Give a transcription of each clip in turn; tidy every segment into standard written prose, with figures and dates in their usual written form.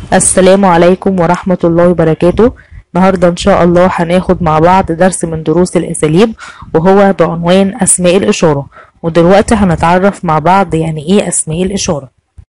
السلام عليكم ورحمة الله وبركاته. النهاردة إن شاء الله هناخد مع بعض درس من دروس الأساليب وهو بعنوان أسماء الإشارة. ودلوقتي هنتعرف مع بعض يعني إيه أسماء الإشارة.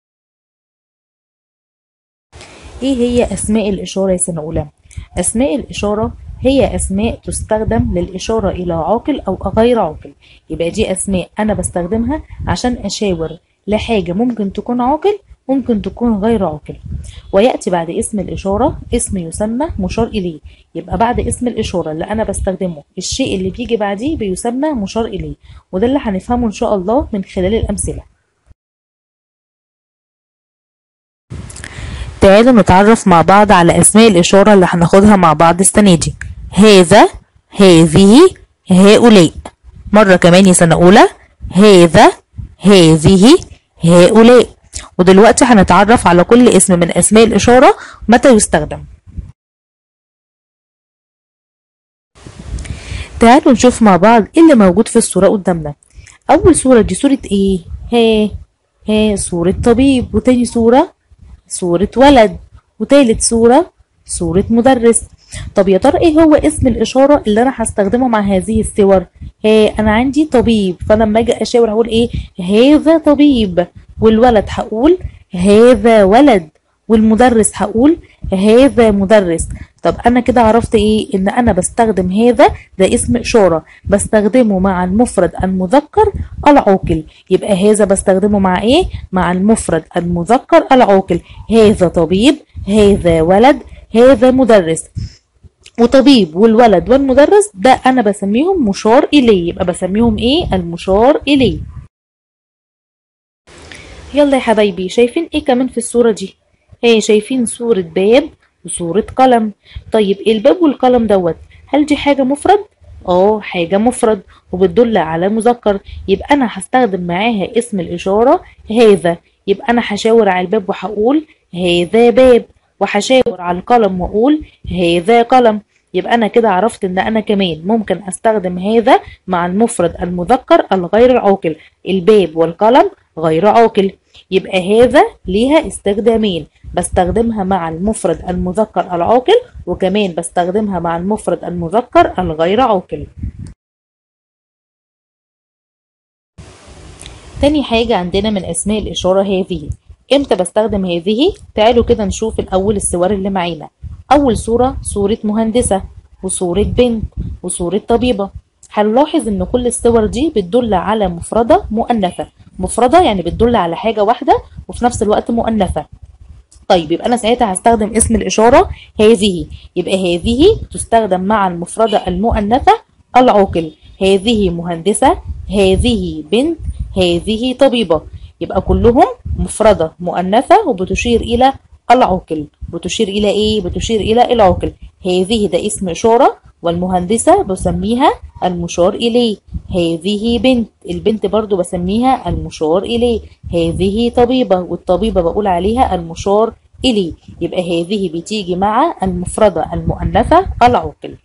إيه هي أسماء الإشارة يا سنة أولى؟ أسماء الإشارة هي أسماء تستخدم للإشارة إلى عاقل أو غير عاقل. يبقى دي أسماء أنا بستخدمها عشان أشاور لحاجة ممكن تكون عاقل ممكن تكون غير عاقل. ويأتي بعد اسم الإشارة اسم يسمى مشار إليه. يبقى بعد اسم الإشارة اللي أنا بستخدمه الشيء اللي بيجي بعديه بيسمى مشار إليه، وده اللي هنفهمه إن شاء الله من خلال الأمثلة. تعالوا نتعرف مع بعض على أسماء الإشارة اللي هناخدها مع بعض السنة دي. هذا، هذه، هؤلاء. مرة كمان يا سنة أولى، هذا، هذه، هؤلاء. ودلوقتي هنتعرف على كل اسم من أسماء الإشارة متى يستخدم. تعالوا نشوف مع بعض ايه اللي موجود في الصورة قدامنا. أول صورة دي صورة ايه؟ ها صورة طبيب، وتاني صورة ولد، وتالت صورة مدرس. طب يا ترى ايه هو اسم الإشارة اللي أنا هستخدمه مع هذه الصور؟ أنا عندي طبيب، فأنا لما أجي أشاور هقول ايه؟ هذا طبيب. والولد هقول هذا ولد، والمدرس هقول هذا مدرس. طب انا كده عرفت ايه؟ ان انا بستخدم هذا، ده اسم اشاره بستخدمه مع المفرد المذكر العاقل. يبقى هذا بستخدمه مع ايه؟ مع المفرد المذكر العاقل. هذا طبيب، هذا ولد، هذا مدرس. وطبيب والولد والمدرس ده انا بسميهم مشار اليه، يبقى بسميهم ايه؟ المشار اليه. يلا يا حبايبي، شايفين ايه كمان في الصورة دي؟ شايفين صورة باب وصورة قلم. طيب الباب والقلم دوت هل دي حاجة مفرد؟ حاجة مفرد وبتدل على مذكر، يبقى انا هستخدم معاها اسم الاشارة هذا. يبقى انا هشاور على الباب وهقول هذا باب، وهشاور على القلم واقول هذا قلم. يبقى انا كده عرفت ان انا كمان ممكن استخدم هذا مع المفرد المذكر الغير العاقل. الباب والقلم غير عاقل، يبقى هذا ليها استخدامين، بستخدمها مع المفرد المذكر العاقل وكمان بستخدمها مع المفرد المذكر الغير عاقل. تاني حاجة عندنا من أسماء الإشارة هذه. امتى بستخدم هذه؟ تعالوا كده نشوف الأول الصور اللي معانا. أول صورة مهندسة، وصورة بنت، وصورة طبيبة. هنلاحظ ان كل الصور دي بتدل على مفردة مؤنثة. مفردة يعني بتدل على حاجة واحدة وفي نفس الوقت مؤنثة. طيب يبقى انا ساعتها هستخدم اسم الاشارة هذه. يبقى هذه تستخدم مع المفردة المؤنثة العاقل. هذه مهندسة، هذه بنت، هذه طبيبة. يبقى كلهم مفردة مؤنثة وبتشير الى العاقل. بتشير الى ايه؟ بتشير الى العاقل. هذه ده اسم اشارة، والمهندسة بسميها المشار إليه. هذه بنت، البنت برضو بسميها المشار إليه. هذه طبيبة، والطبيبة بقول عليها المشار إليه. يبقى هذه بتيجي مع المفردة المؤنثة العاقل.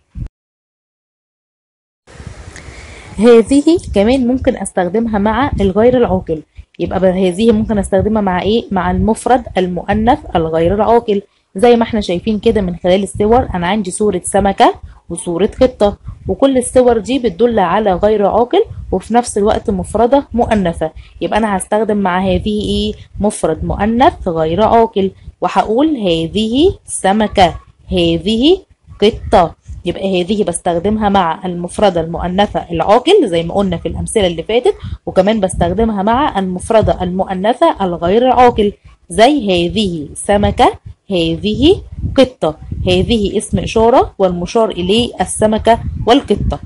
هذه كمان ممكن استخدمها مع الغير العاقل. يبقى هذه ممكن استخدمها مع ايه؟ مع المفرد المؤنث الغير العاقل. زي ما احنا شايفين كده من خلال الصور، انا عندي صورة سمكة وصورة قطة، وكل الصور دي بتدل على غير عاقل وفي نفس الوقت مفردة مؤنثة. يبقى انا هستخدم مع هذه ايه؟ مفرد مؤنث غير عاقل، وهقول هذه سمكة، هذه قطة. يبقى هذه بستخدمها مع المفردة المؤنثة العاقل زي ما قلنا في الأمثلة اللي فاتت، وكمان بستخدمها مع المفردة المؤنثة الغير عاقل زي هذه سمكة، هذه قطة. هذه اسم إشارة والمشار إليه السمكة والقطة.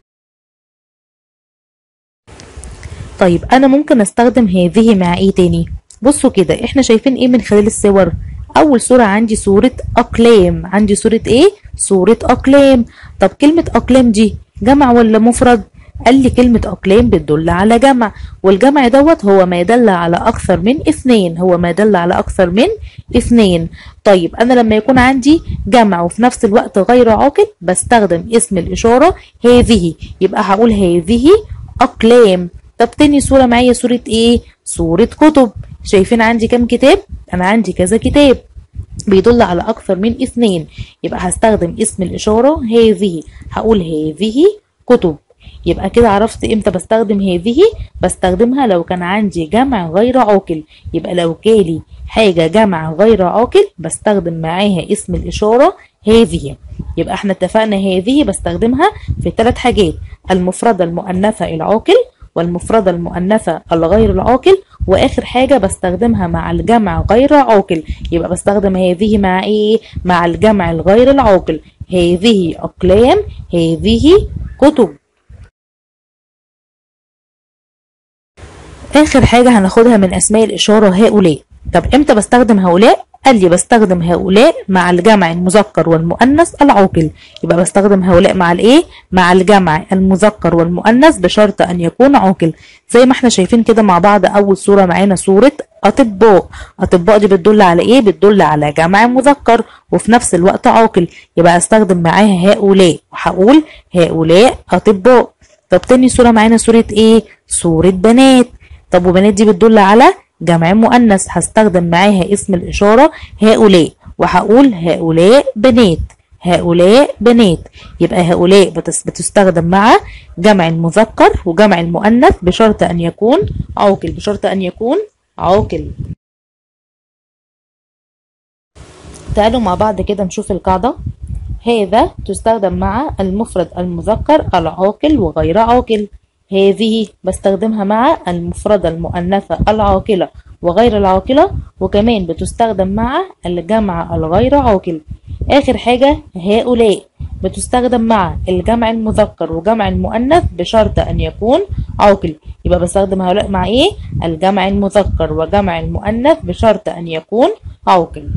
طيب أنا ممكن أستخدم هذه مع إيه تاني؟ بصوا كده إحنا شايفين إيه من خلال الصور؟ أول صورة عندي صورة أقلام. عندي صورة إيه؟ صورة أقلام. طب كلمة أقلام دي جمع ولا مفرد؟ قال لي كلمة أقلام بتدل على جمع، والجمع دوت هو ما يدل على أكثر من اثنين. هو ما يدل على أكثر من اثنين. طيب أنا لما يكون عندي جمع وفي نفس الوقت غير عاقل بستخدم اسم الإشارة هذه. يبقى هقول هذه أقلام. طب تاني صورة معايا صورة إيه؟ صورة كتب. شايفين عندي كام كتاب؟ أنا عندي كذا كتاب. بيدل على أكثر من اثنين، يبقى هستخدم اسم الإشارة هذه، هقول هذه كتب. يبقى كده عرفت امتى بستخدم هذه. بستخدمها لو كان عندي جمع غير عاقل، يبقى لو جالي حاجة جمع غير عاقل بستخدم معاها اسم الإشارة هذه. يبقى احنا اتفقنا هذه بستخدمها في 3 حاجات: المفردة المؤنثة العاقل، والمفردة المؤنثة الغير العاقل، واخر حاجة بستخدمها مع الجمع غير عاقل. يبقى بستخدم هذه مع ايه؟ مع الجمع الغير العاقل. هذه اقلام، هذه كتب. اخر حاجة هناخدها من اسماء الاشارة هؤلاء. طب امتى بستخدم هؤلاء؟ قال لي بستخدم هؤلاء مع الجمع المذكر والمؤنث العاقل. يبقى بستخدم هؤلاء مع الايه؟ مع الجمع المذكر والمؤنث بشرط ان يكون عاقل. زي ما احنا شايفين كده مع بعض، اول صورة معانا صورة اطباء. اطباء دي بتدل على ايه؟ بتدل على جمع مذكر وفي نفس الوقت عاقل، يبقى استخدم معاها هؤلاء وهقول هؤلاء اطباء. طب تاني صورة معانا صورة ايه؟ صورة بنات. طب وبنات دي بتدل على جمع مؤنث، هستخدم معاها اسم الإشارة هؤلاء وهقول هؤلاء بنات، هؤلاء بنات. يبقى هؤلاء بتستخدم مع جمع المذكر وجمع المؤنث بشرط أن يكون عاقل، بشرط أن يكون عاقل. تعالوا مع بعض كده نشوف القاعدة. هذا تستخدم مع المفرد المذكر العاقل وغير عاقل. هذه بستخدمها مع المفردة المؤنثة العاقلة وغير العاقلة، وكمان بتستخدم مع الجمع الغير عاقل. آخر حاجة هؤلاء بتستخدم مع الجمع المذكر وجمع المؤنث بشرط أن يكون عاقل. يبقى بستخدم هؤلاء مع إيه؟ الجمع المذكر وجمع المؤنث بشرط أن يكون عاقل.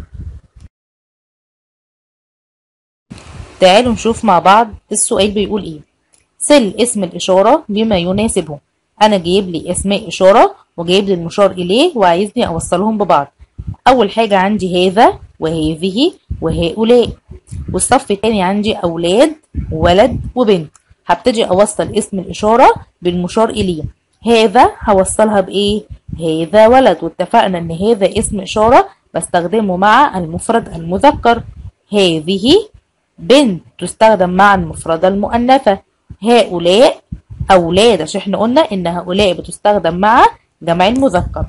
تعالوا نشوف مع بعض السؤال بيقول إيه. سل اسم الإشارة بما يناسبه. أنا جايب لي اسماء إشارة وجايب لي المشار إليه وعايزني أوصلهم ببعض. أول حاجة عندي هذا وهذه وهؤلاء، والصف الثاني عندي أولاد ولد وبنت. هبتدي أوصل اسم الإشارة بالمشار إليه. هذا هوصلها بإيه؟ هذا ولد، واتفقنا إن هذا اسم إشارة بستخدمه مع المفرد المذكر. هذه بنت تستخدم مع المفردة المؤنثة. هؤلاء أولاد، عشان احنا قلنا إن هؤلاء بتستخدم مع جمع المذكر.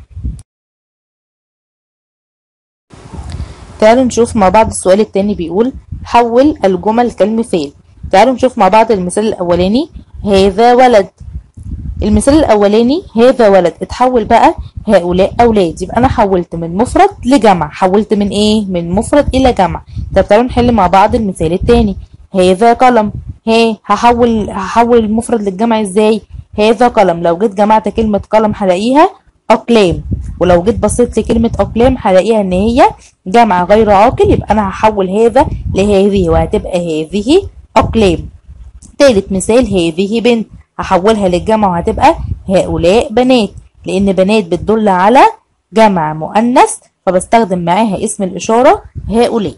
تعالوا نشوف مع بعض السؤال التاني بيقول حول الجمل كالمثال. تعالوا نشوف مع بعض المثال الأولاني هذا ولد. المثال الأولاني هذا ولد اتحول بقى هؤلاء أولاد، يبقى أنا حولت من مفرد لجمع. حولت من إيه؟ من مفرد إلى جمع. طب تعالوا نحل مع بعض المثال التاني. هذا قلم. هحول المفرد للجمع ازاي؟ هذا قلم. لو جيت جمعت كلمة قلم هلاقيها أقلام، ولو جيت بصيت لكلمة أقلام هلاقيها إن هي جمع غير عاقل، يبقى أنا هحول هذا لهذه وهتبقى هذه أقلام. تالت مثال هذه بنت، هحولها للجمع وهتبقى هؤلاء بنات، لأن بنات بتدل على جمع مؤنث فبستخدم معاها اسم الإشارة هؤلاء.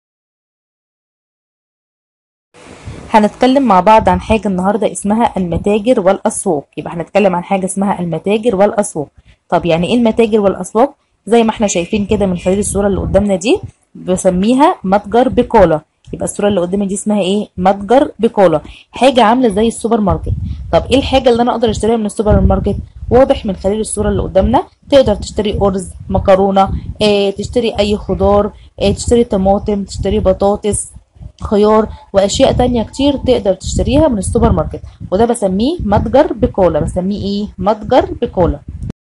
هنتكلم مع بعض عن حاجة النهاردة اسمها المتاجر والأسواق. يبقى هنتكلم عن حاجة اسمها المتاجر والأسواق. طب يعني ايه المتاجر والأسواق؟ زي ما احنا شايفين كده من خلال الصورة اللي قدامنا دي بسميها متجر بقالة. يبقى الصورة اللي قدامي دي اسمها ايه؟ متجر بقالة، حاجة عاملة زي السوبر ماركت. طب ايه الحاجة اللي انا اقدر اشتريها من السوبر ماركت؟ واضح من خلال الصورة اللي قدامنا، تقدر تشتري أرز، مكرونة، تشتري اي خضار، تشتري طماطم، تشتري بطاطس، خيار، واشياء تانية كتير تقدر تشتريها من السوبر ماركت، وده بسميه متجر بقالة. بسميه ايه؟ متجر بقالة.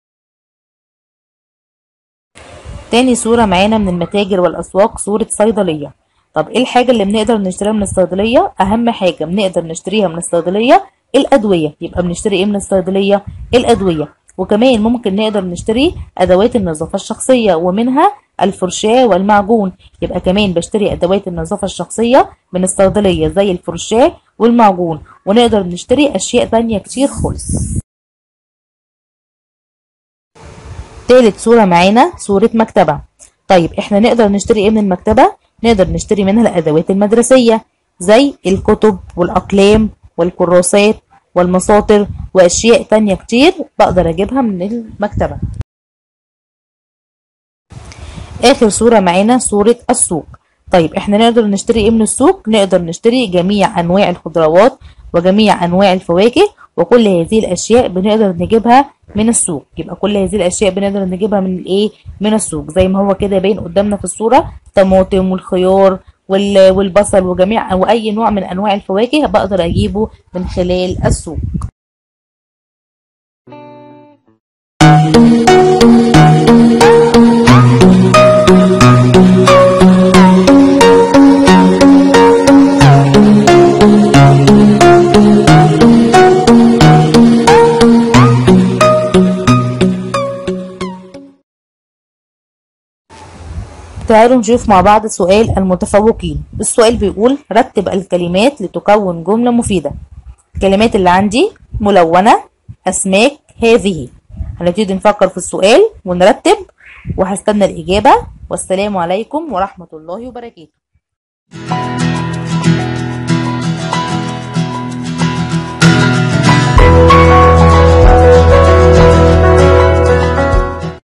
تاني صورة معانا من المتاجر والأسواق صورة صيدلية. طب ايه الحاجة اللي بنقدر نشتريها من الصيدلية؟ أهم حاجة بنقدر نشتريها من الصيدلية الأدوية. يبقى بنشتري ايه من الصيدلية؟ الأدوية. وكمان ممكن نقدر نشتري أدوات النظافة الشخصية، ومنها الفرشاة والمعجون. يبقى كمان بشتري أدوات النظافة الشخصية من الصيدلية زي الفرشاة والمعجون، ونقدر نشتري أشياء تانية كتير خالص. تالت صورة معانا صورة مكتبة. طيب احنا نقدر نشتري ايه من المكتبة؟ نقدر نشتري منها الأدوات المدرسية زي الكتب والأقلام والكراسات والمساطر وأشياء تانية كتير بقدر أجيبها من المكتبة. اخر صورة معانا صورة السوق. طيب احنا نقدر نشتري ايه من السوق؟ نقدر نشتري جميع انواع الخضروات وجميع انواع الفواكه، وكل هذه الاشياء بنقدر نجيبها من السوق. يبقى كل هذه الاشياء بنقدر نجيبها من الايه؟ من السوق، زي ما هو كده باين قدامنا في الصورة، طماطم والخيار والبصل وجميع واي نوع من انواع الفواكه بقدر اجيبه من خلال السوق. تعالوا نشوف مع بعض سؤال المتفوقين. السؤال بيقول رتب الكلمات لتكون جملة مفيدة. الكلمات اللي عندي ملونة، أسماك، هذه. هنبتدي نفكر في السؤال ونرتب، وهستنى الإجابة. والسلام عليكم ورحمة الله وبركاته.